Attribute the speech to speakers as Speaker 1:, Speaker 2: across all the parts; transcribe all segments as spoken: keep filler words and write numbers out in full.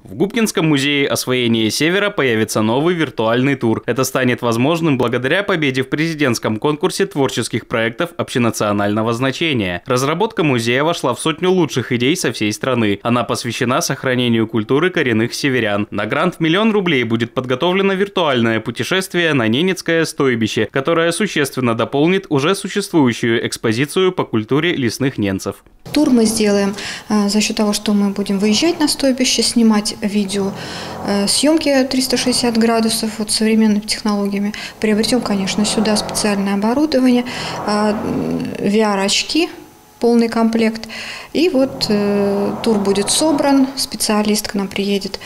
Speaker 1: В Губкинском музее освоения Севера появится новый виртуальный тур. Это станет возможным благодаря победе в президентском конкурсе творческих проектов общенационального значения. Разработка музея вошла в сотню лучших идей со всей страны. Она посвящена сохранению культуры коренных северян. На грант в миллион рублей будет подготовлено виртуальное путешествие на Ненецкое стойбище, которое существенно дополнит уже существующую экспозицию по культуре лесных ненцев.
Speaker 2: Тур мы сделаем э, за счет того, что мы будем выезжать на стойбище, снимать видео, э, съемки триста шестьдесят градусов вот, современными технологиями. Приобретем, конечно, сюда специальное оборудование, э, ви ар-очки, полный комплект. И вот э, тур будет собран, специалист к нам приедет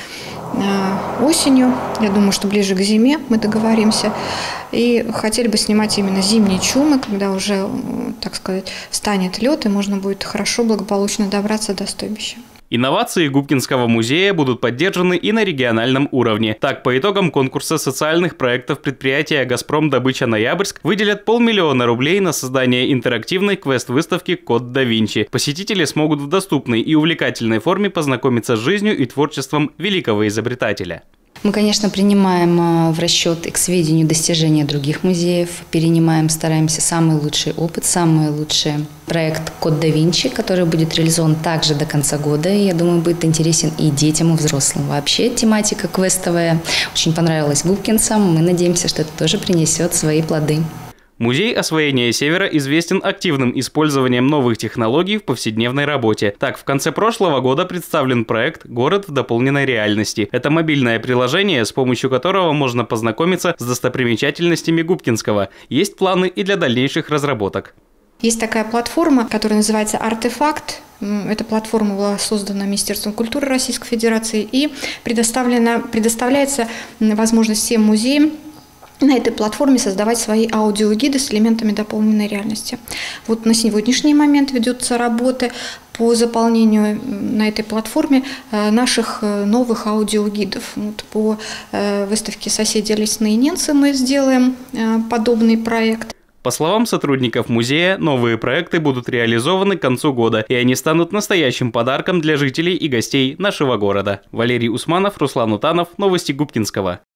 Speaker 2: э, осенью. Я думаю, что ближе к зиме мы договоримся. И хотели бы снимать именно зимние чумы, когда уже, так сказать, встанет лед, и можно будет хорошо, благополучно добраться до стойбища.
Speaker 1: Инновации Губкинского музея будут поддержаны и на региональном уровне. Так, по итогам конкурса социальных проектов предприятия «Газпром Добыча Ноябрьск» выделят полмиллиона рублей на создание интерактивной квест-выставки «Код да Винчи». Посетители смогут в доступной и увлекательной форме познакомиться с жизнью и творчеством великого изобретателя.
Speaker 3: Мы, конечно, принимаем в расчет и к сведению достижения других музеев, перенимаем, стараемся самый лучший опыт, самый лучший проект «Код да Винчи», который будет реализован также до конца года. И, я думаю, будет интересен и детям, и взрослым. Вообще тематика квестовая очень понравилась губкинцам. Мы надеемся, что это тоже принесет свои плоды.
Speaker 1: Музей освоения Севера известен активным использованием новых технологий в повседневной работе. Так, в конце прошлого года представлен проект «Город в дополненной реальности». Это мобильное приложение, с помощью которого можно познакомиться с достопримечательностями Губкинского. Есть планы и для дальнейших разработок.
Speaker 2: Есть такая платформа, которая называется «Артефакт». Эта платформа была создана Министерством культуры Российской Федерации и предоставлена, предоставляется возможность всем музеям на этой платформе создавать свои аудиогиды с элементами дополненной реальности. Вот на сегодняшний момент ведутся работы по заполнению на этой платформе наших новых аудиогидов. Вот по выставке «Соседи лесные ненцы» мы сделаем подобный проект.
Speaker 1: По словам сотрудников музея, новые проекты будут реализованы к концу года, и они станут настоящим подарком для жителей и гостей нашего города. Валерий Усманов, Руслан Утанов. Новости Губкинского.